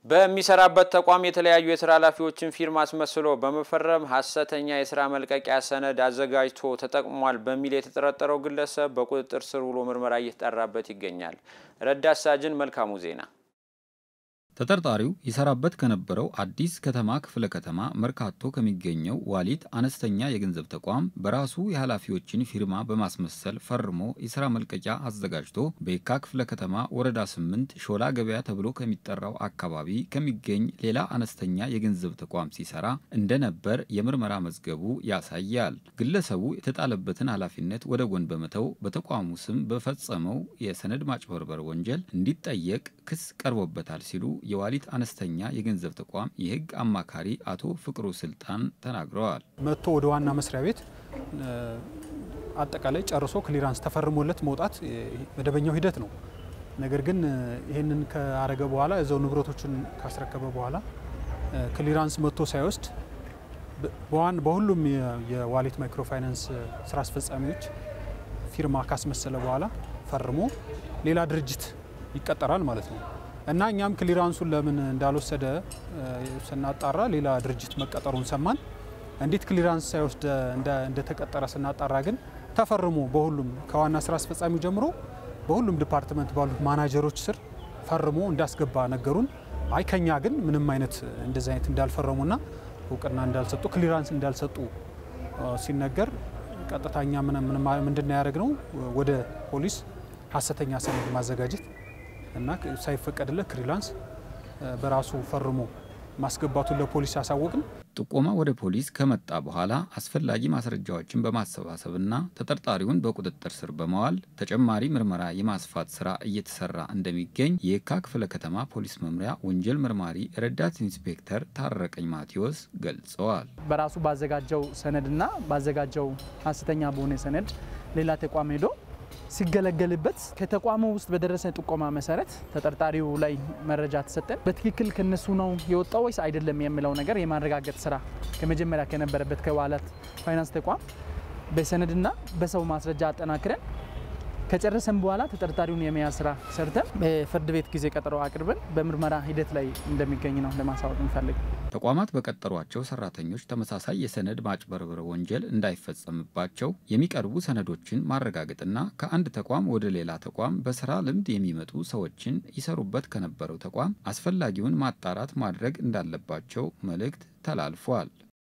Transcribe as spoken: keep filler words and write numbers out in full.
በሚሰራበት ተቋም የተለያዩ የሥራ ኃላፊዎችን ፊርማ አስመስሎ በመፈረም ሐሰተኛ የሥራ መልቀቂያ ሰነድ አዘጋጅቶ ተጠቅሟል በሚል የተጠረጠረው ግለሰብ በቁጥጥር ስር ውሎ ምርመራ እየተጣራበት ይገኛል። ረዳት ሳጅን መልካሙ ዜና ተጠርጣሪው ይሰራበት ከነበረው አዲስ ከተማ ክፍለ ከተማ መርካቶ ከሚገኘው ዋሊት አነስተኛ የገንዘብ ተቋም በራሱ የኃላፊዎችን ፊርማ በማስመሰል ፈርሞ የሥራ መልቀቂያ አዘጋጅቶ በየካ ክፍለ ከተማ ወረዳ ስምንት ሾላ ገበያ ተብሎ ከሚጠራው አካባቢ ከሚገኝ ሌላ አነስተኛ የገንዘብ ተቋም ሲሰራ እንደነበር የምርመራ መዝገቡ ያሳያል። ግለሰቡ የተጣለበትን ኃላፊነት ወደ ጎን በመተው በተቋሙ ስም በፈጸመው የሰነድ ማጭበርበር ወንጀል እንዲጠየቅ ክስ ቀርቦበታል ሲሉ የዋሊት አነስተኛ የገንዘብ ተቋም የህግ አማካሪ አቶ ፍቅሩ ስልጣን ተናግረዋል። መጥቶ ወደ ዋና መስሪያ ቤት አጠቃላይ ጨርሶ ክሊራንስ ተፈርሞለት መውጣት መደበኛው ሂደት ነው። ነገር ግን ይሄንን ከአረገ በኋላ እዛው ንብረቶችን ካስረከበ በኋላ ክሊራንስ መጥቶ ሳይወስድ በዋን በሁሉም የዋሊት ማይክሮ ፋይናንስ ስራ አስፈጻሚዎች ፊርማ ካስመሰለ በኋላ ፈርሞ ሌላ ድርጅት ይቀጠራል ማለት ነው። እና እኛም ክሊራንሱን ለምን እንዳልወሰደ ስናጣራ ሌላ ድርጅት መቀጠሩን ሰማን። እንዴት ክሊራንስ ሳይወስድ እንደተቀጠረ ስናጣራ ግን ተፈርሞ በሁሉም ከዋና ስራ አስፈጻሚው ጀምሮ በሁሉም ዲፓርትመንት ባሉት ማናጀሮች ስር ፈርሞ እንዳስገባ ነገሩን። አይ ከኛ ግን ምንም አይነት እንደዛ አይነት እንዳልፈረሙና እውቅና እንዳልሰጡ ክሊራንስ እንዳልሰጡ ሲነገር ቀጥታኛ ምን ምንድነው ያደረግነው ወደ ፖሊስ ሐሰተኛ ሰነድ ማዘጋጀት እና ሳይፈቀድለት ክሊራንስ በራሱ ፈርሞ ማስገባቱን ለፖሊስ ያሳወቅን። ጥቆማ ወደ ፖሊስ ከመጣ በኋላ አስፈላጊ ማስረጃዎችን በማሰባሰብና ተጠርጣሪውን በቁጥጥር ስር በመዋል ተጨማሪ ምርመራ የማስፋት ስራ እየተሰራ እንደሚገኝ የየካ ክፍለ ከተማ ፖሊስ መምሪያ ወንጀል መርማሪ ረዳት ኢንስፔክተር ታረቀኝ ማቴዎስ ገልጸዋል። በራሱ ባዘጋጀው ሰነድና ባዘጋጀው ሐሰተኛ በሆነ ሰነድ ሌላ ተቋም ሄዶ ሲገለገልበት ከተቋሙ ውስጥ በደረሰ ጥቆማ መሰረት ተጠርጣሪው ላይ መረጃ ተሰጠን። በትክክል ከነሱ ነው የወጣው ወይስ አይደለም የሚለው ነገር የማረጋገጥ ስራ ከመጀመሪያ ከነበረበት ከዋሊት ፋይናንስ ተቋም በሰነድና በሰው ማስረጃ አጠናክረን ከጨረሰን በኋላ ተጠርጣሪውን የመያዝ ስራ ሰርተን በፍርድ ቤት ጊዜ ቀጠሮ አቅርበን በምርመራ ሂደት ላይ እንደሚገኝ ነው ለማሳወቅ እንፈልግ። ተቋማት በቀጠሯቸው ሰራተኞች ተመሳሳይ የሰነድ ማጭበርበር ወንጀል እንዳይፈጸምባቸው የሚቀርቡ ሰነዶችን ማረጋገጥና ከአንድ ተቋም ወደ ሌላ ተቋም በስራ ልምድ የሚመጡ ሰዎችን ይሰሩበት ከነበረው ተቋም አስፈላጊውን ማጣራት ማድረግ እንዳለባቸው መልእክት ተላልፏል።